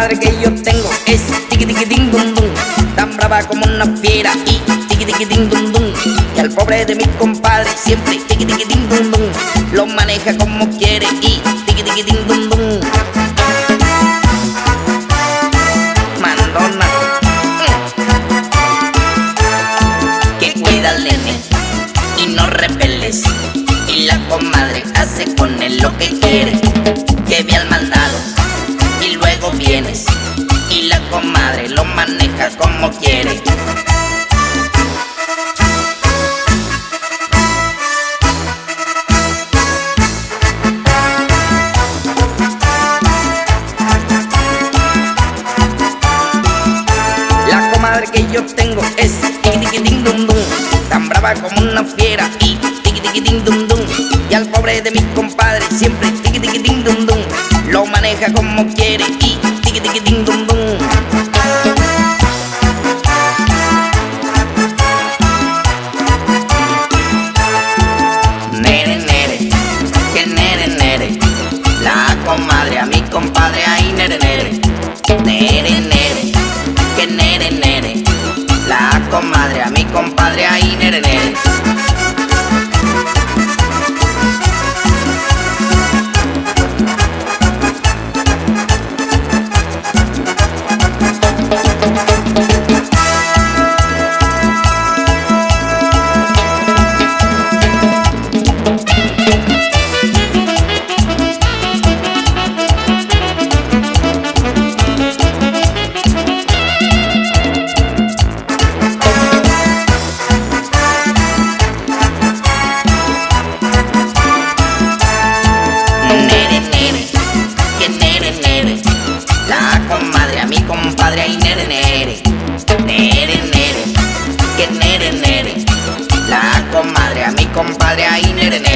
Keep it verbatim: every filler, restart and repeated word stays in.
comadre que yo tengo es tiqui tiqui ding dum dum, tan brava como una fiera y tiqui tiqui ding dum dum. Y al pobre de mi compadre siempre tiqui tiqui ding dum dum, lo maneja como quiere y tiqui tiqui ding dum dum. Mandona, mm. que cuida al nene y no repeles, y la comadre hace con él lo que quiere. Que ve al mandado y luego vienes, y la comadre lo maneja como quiere. La comadre que yo tengo es tiqui tiqui ding dum dum, tan brava como una fiera y tiqui tiqui ding dum dum. Y al pobre de mi compadre siempre tiqui tiqui ding dum dum, lo maneja como quiere y tiqui tiqui ding dum dum. Nere nere, que nere nere, la comadre a mi compadre ahí nere nere. Nere nere, que nere nere, la comadre a mi compadre ahí nere nere. Nere nere, que nere nere, la comadre a mi compadre ahí nere nere. Nere nere, que nere nere, la comadre a mi compadre ahí nere nere.